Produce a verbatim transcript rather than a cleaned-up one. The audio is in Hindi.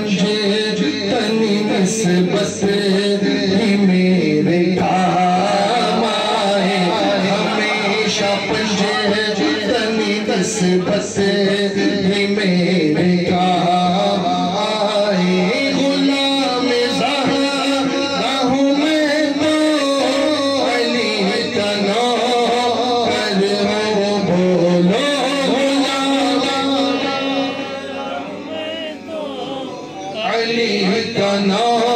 पंजे तनी निस्बत ही मेरे काम आए, हमेशा पंजे तनी निस्बत ही मेरे काम आए। गुलाम ज़हरा हूँ मैं तो अली का नौकर हूँ, बोलो अली का नौकर